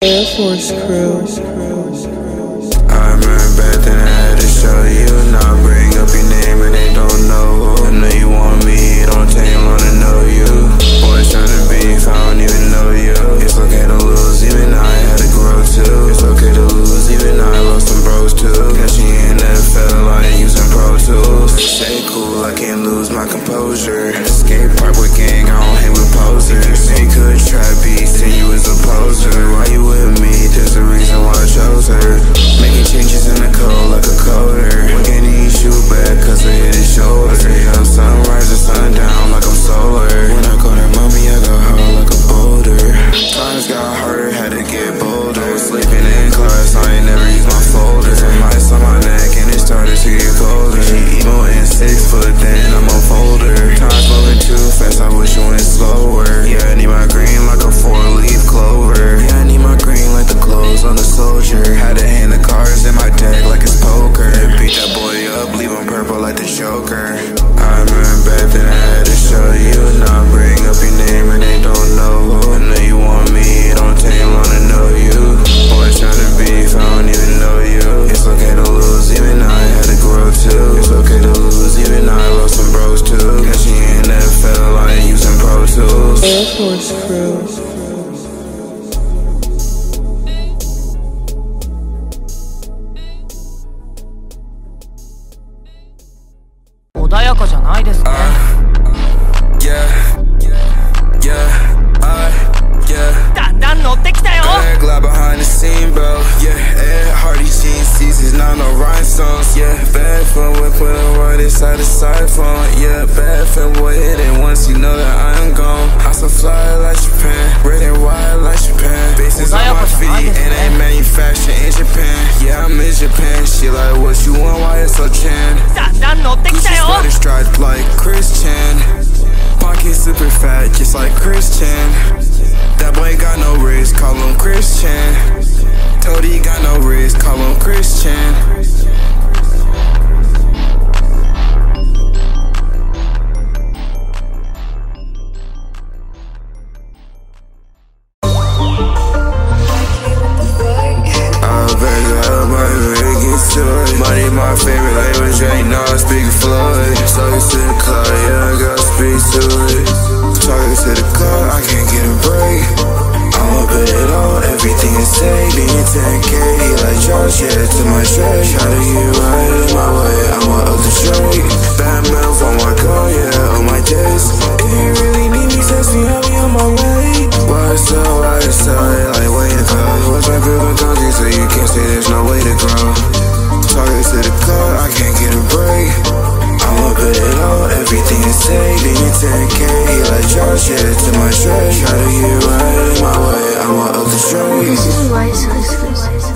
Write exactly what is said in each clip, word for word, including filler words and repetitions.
Air Force Crew. I remember back then I had to show you. Now bring up your name and they don't know who. I know you want me, it don't take long to know you. Boys trying to beef, I don't even know you. It's okay to lose, even I had to grow too. It's okay to lose, even I lost some bros too. Cause she ain't never felt like using Pro Tools. Stay cool, I can't lose my composure. At the skate park with gang, I don't hang with posers. They could try beats, and you was a poser. Why you with me? There's a reason why I chose her. Making changes in the code like a coder. Can't even shoot back cause I hit his shoulder. I'm sunrise to sundown like I'm solar. When I call her mommy, I got hard like a boulder. Times got harder, had to get bolder. Sleeping in class, I ain't never used my folder. Some ice on my neck and it started to get colder. She emo and six foot, then I'm a folder. Time's moving too fast, I wish you went slower. Yeah, I need my green like a four-leaf clover. Yeah, I need my green like the clothes on the soldier. Had to hand the cards in my deck like it's poker. Beat that boy up, leave him purple like the Joker. I remember back then I had to show you. Now bring up your name and they don't know who. I know you want me, it don't take long to know you. Boys trying to beef, I don't even know you. It's okay to lose, even I had to grow too. It's okay to lose, even I lost some bros too. Cause she ain't never felt like using Pro Tools. Air Force Crew. Side to side phone, yeah, bad fan boy hit it once you know that I am gone. I so fly like Japan, red and white like Japan. Bases on my feet and they manufactured in Japan. Yeah, I'm in Japan, she like what you want, why it's so chan. Gucci sweater striped like Christian. Pocket super fat just like Christian. That boy got no wrist, call him Christian. Told he got no wrist, call him Christian. Money my favorite language, ain't no speak Floyd. Talking to the club, yeah, I gotta speak to it. Talking to the club, I can't get a break. I'ma bet it all, everything is safe. Being ten K, like Josh, yeah, to my straight. Try to get right in my way, I'ma up the straight. Bad mouth on my car, yeah, on my days. If you really need me, text me, I'll be on my way. Why so, why so, like wait a club. What's my favorite country, so you can't say there's no way to grow. Talking to the club, I can't get a break. I'ma bet it all, everything is safe. Being ten K, like Josh, yeah, to my straight. Try to get right in my way, I'ma up the straight. This is ChaosYSL.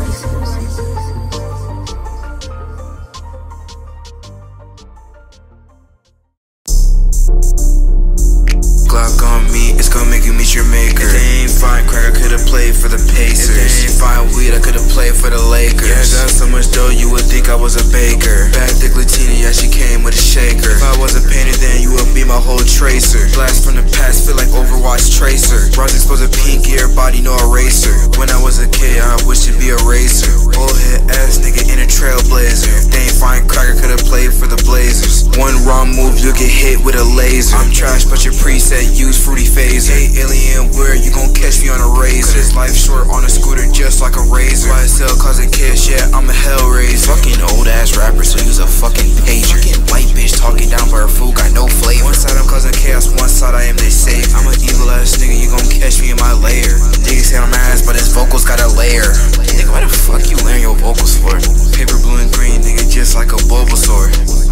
Glock on me, it's gonna make you meet your maker. If they ain't fine crack, I could've played for the Pacers. If they ain't fine weed, I could've played for the Lakers. Yeah, I got so much dough, you would think I was a baker. Bad thick Latina, yeah, she came with a shaker. If I was a painter, then you would be my whole tracer. Blast from the past, feel like Overwatch Tracer. Bras exposed a pink ear, body no eraser. When I was a kid, I wished to be a racer. Old head ass nigga in a trailblazer. If they ain't fine crack, I could've played for the Blazers. One wrong move, you'll get hit with a laser. I'm trash, but your preset use fruity phaser. Hey, alien, where you gon' catch me on a razor? Cause life short on a scooter just like a razor. Y S L cause a kiss, yeah, I'm a hellraiser. Fucking old ass rapper, so use a fucking pager. Fucking white bitch talking down but her food got no flavor. One side I'm causing chaos, one side I am their savior. I'm an evil ass nigga, you gon' catch me in my lair. Niggas say I'm ass, but his vocals got a layer. Nigga, why the fuck you layering your vocals for? Paper blue and green, nigga, just like a Bulbasaur.